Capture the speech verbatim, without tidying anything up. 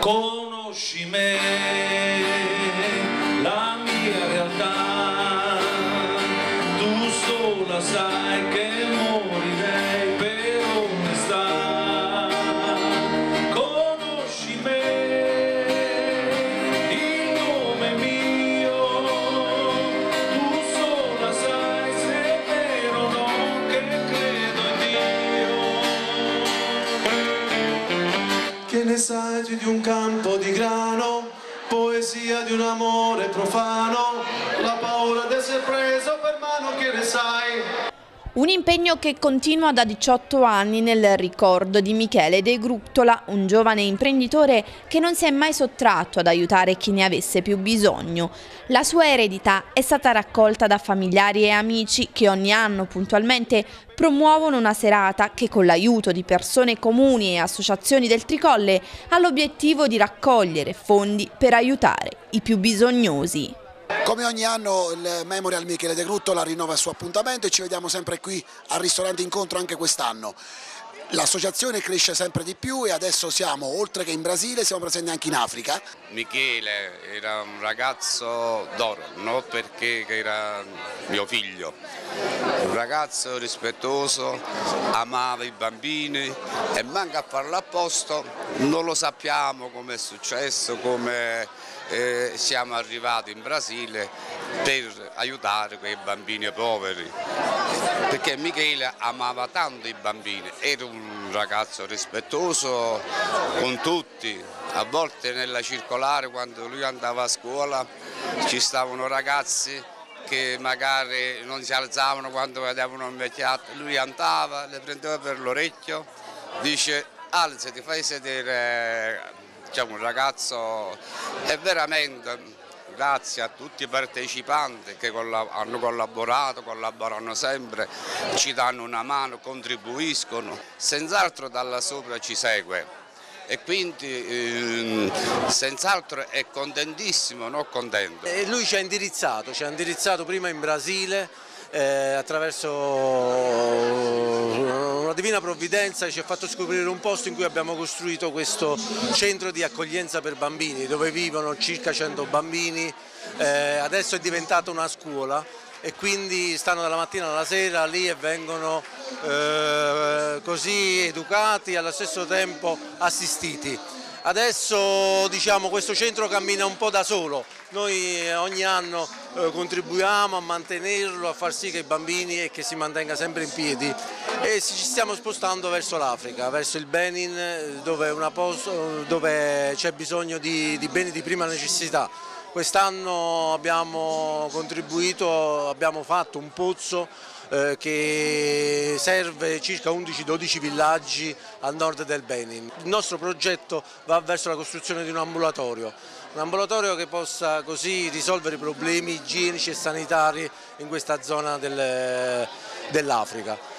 Conosci me, la mia realtà, tu sola sai che morirei per onestà. Conosci me, il nome mio, tu sola sai se è vero o no che credo in Dio. Che ne sai tu di un campo di grano, poesia di un amore profano, la paura di essere preso per mano, che ne sai? Un impegno che continua da diciotto anni nel ricordo di Michele De Gruttola, un giovane imprenditore che non si è mai sottratto ad aiutare chi ne avesse più bisogno. La sua eredità è stata raccolta da familiari e amici che ogni anno puntualmente promuovono una serata che con l'aiuto di persone comuni e associazioni del Tricolle ha l'obiettivo di raccogliere fondi per aiutare i più bisognosi. Come ogni anno il Memorial Michele De Gruttola rinnova il suo appuntamento e ci vediamo sempre qui al ristorante Incontro anche quest'anno. L'associazione cresce sempre di più e adesso siamo, oltre che in Brasile, siamo presenti anche in Africa. Michele era un ragazzo d'oro, non perché era mio figlio, un ragazzo rispettoso, amava i bambini e manca a farlo apposta, non lo sappiamo come è successo, come eh, siamo arrivati in Brasile per aiutare quei bambini poveri, perché Michele amava tanto i bambini, era un ragazzo rispettoso con tutti. A volte nella circolare, quando lui andava a scuola, ci stavano ragazzi che magari non si alzavano quando vedevano un vecchiato, lui andava, le prendeva per l'orecchio, dice alzati, fai sedere. Diciamo, un ragazzo è veramente, grazie a tutti i partecipanti che hanno collaborato, collaborano sempre, ci danno una mano, contribuiscono, senz'altro dalla sopra ci segue e quindi eh, senz'altro è contentissimo, non contento. E lui ci ha indirizzato, ci ha indirizzato prima in Brasile eh, attraverso una divina provvidenza, ci ha fatto scoprire un posto in cui abbiamo costruito questo centro di accoglienza per bambini dove vivono circa cento bambini, eh, adesso è diventata una scuola e quindi stanno dalla mattina alla sera lì e vengono eh, così educati e allo stesso tempo assistiti. Adesso diciamo, questo centro cammina un po' da solo, noi ogni anno eh, contribuiamo a mantenerlo, a far sì che i bambini e che si mantenga sempre in piedi e ci stiamo spostando verso l'Africa, verso il Benin dove, dove c'è bisogno di, di beni di prima necessità. Quest'anno abbiamo contribuito, abbiamo fatto un pozzo eh, che serve circa undici dodici villaggi a nord del Benin. Il nostro progetto va verso la costruzione di un ambulatorio, un ambulatorio che possa così risolvere i problemi igienici e sanitari in questa zona del, dell'Africa.